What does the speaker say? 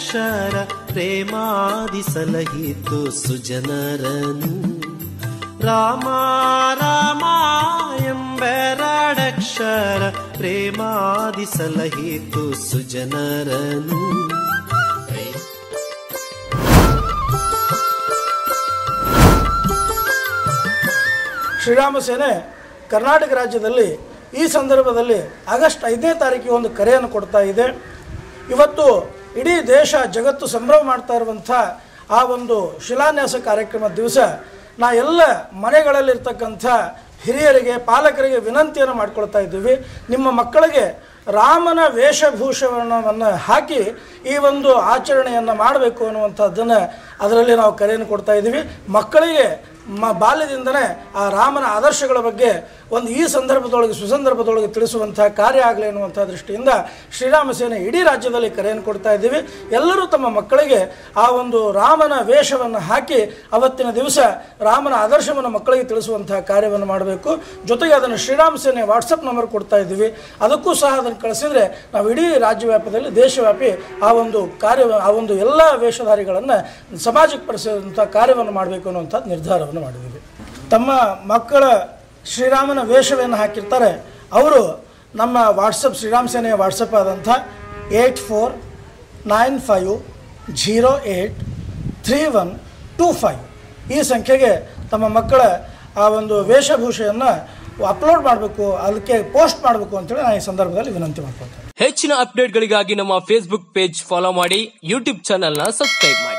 ಬೇರಡಕ್ಷರ ಪ್ರೇಮಾದಿ ಸಲಹಿತು ಸುಜನರನು. ರಾಮ ರಾಮ ಎಂಬೆರಡಕ್ಷರ ಪ್ರೇಮಾದಿ ಸಲಹಿತು ಸುಜನರನು. ಶ್ರೀರಾಮ ಸೇನೆ ಕರ್ನಾಟಕ ರಾಜ್ಯದಲ್ಲಿ ಈ ಸಂದರ್ಭದಲ್ಲಿ ಆಗಸ್ಟ್ 5ನೇ ತಾರೀಕಿಗೆ ಒಂದು ಕರೆಯನ್ನು ಕೊಡ್ತಾ ಇದೆ. ಇವತ್ತು ಇಡೀ ದೇಶ ಜಗತ್ತು ಸಂಭ್ರಮ ಮಾಡ್ತಾ ಇರುವಂಥ ಆ ಒಂದು ಶಿಲಾನ್ಯಾಸ ಕಾರ್ಯಕ್ರಮದ ದಿವಸ ನಾ ಎಲ್ಲ ಮನೆಗಳಲ್ಲಿರ್ತಕ್ಕಂಥ ಹಿರಿಯರಿಗೆ ಪಾಲಕರಿಗೆ ವಿನಂತಿಯನ್ನು ಮಾಡ್ಕೊಳ್ತಾ ಇದ್ದೀವಿ. ನಿಮ್ಮ ಮಕ್ಕಳಿಗೆ ರಾಮನ ವೇಷಭೂಷಣವನ್ನು ಹಾಕಿ ಈ ಒಂದು ಆಚರಣೆಯನ್ನು ಮಾಡಬೇಕು ಅನ್ನುವಂಥದ್ದನ್ನು ಅದರಲ್ಲಿ ನಾವು ಕರೆಯನ್ನು ಕೊಡ್ತಾ ಇದ್ದೀವಿ. ಮಕ್ಕಳಿಗೆ ಬಾಲ್ಯದಿಂದನೇ ಆ ರಾಮನ ಆದರ್ಶಗಳ ಬಗ್ಗೆ ಒಂದು ಈ ಸಂದರ್ಭದೊಳಗೆ ಸುಸಂದರ್ಭದೊಳಗೆ ತಿಳಿಸುವಂಥ ಕಾರ್ಯ ಆಗಲಿ ಅನ್ನುವಂಥ ದೃಷ್ಟಿಯಿಂದ ಶ್ರೀರಾಮ ಸೇನೆ ಇಡೀ ರಾಜ್ಯದಲ್ಲಿ ಕರೆಯನ್ನು ಕೊಡ್ತಾ ಇದ್ದೀವಿ. ಎಲ್ಲರೂ ತಮ್ಮ ಮಕ್ಕಳಿಗೆ ಆ ಒಂದು ರಾಮನ ವೇಷವನ್ನು ಹಾಕಿ ಅವತ್ತಿನ ದಿವಸ ರಾಮನ ಆದರ್ಶವನ್ನು ಮಕ್ಕಳಿಗೆ ತಿಳಿಸುವಂಥ ಕಾರ್ಯವನ್ನು ಮಾಡಬೇಕು. ಜೊತೆಗೆ ಅದನ್ನು ಶ್ರೀರಾಮ ಸೇನೆ ವಾಟ್ಸಪ್ ನಂಬರ್ ಕೊಡ್ತಾ ಇದ್ದೀವಿ. ಅದಕ್ಕೂ ಸಹ ಅದನ್ನು ಕಳಿಸಿದರೆ ನಾವು ಇಡೀ ರಾಜ್ಯವ್ಯಾಪದಲ್ಲಿ ದೇಶವ್ಯಾಪಿ ಆ ಒಂದು ಎಲ್ಲ ವೇಷಧಾರಿಗಳನ್ನು ಸಮಾಜಕ್ಕೆ ಪರಿಸುವಂಥ ಕಾರ್ಯವನ್ನು ಮಾಡಬೇಕು ಅನ್ನುವಂಥ ನಿರ್ಧಾರವನ್ನು ಮಾಡಿದ್ದೀವಿ. ತಮ್ಮ ಮಕ್ಕಳ ಶ್ರೀರಾಮನ ವೇಷವನ್ನು ಹಾಕಿರ್ತಾರೆ ಅವರು ನಮ್ಮ ವಾಟ್ಸಪ್ ಶ್ರೀರಾಮ ಸೇನೆಯ ವಾಟ್ಸಪ್ ಆದಂಥ 8495083125 ಈ ಸಂಖ್ಯೆಗೆ ತಮ್ಮ ಮಕ್ಕಳ ಆ ಒಂದು ವೇಷಭೂಷೆಯನ್ನು ಅಪ್ಲೋಡ್ ಮಾಡಬೇಕು, ಅದಕ್ಕೆ ಪೋಸ್ಟ್ ಮಾಡಬೇಕು ಅಂತೇಳಿ ನಾನು ಈ ಸಂದರ್ಭದಲ್ಲಿ ವಿನಂತಿ ಮಾಡ್ಕೊಳ್ತೇನೆ. ಹೆಚ್ಚಿನ ಅಪ್ಡೇಟ್ಗಳಿಗಾಗಿ ನಮ್ಮ ಫೇಸ್ಬುಕ್ ಪೇಜ್ ಫಾಲೋ ಮಾಡಿ, ಯೂಟ್ಯೂಬ್ ಚಾನೆಲ್ನ ಸಬ್ಸ್ಕ್ರೈಬ್ ಮಾಡಿ.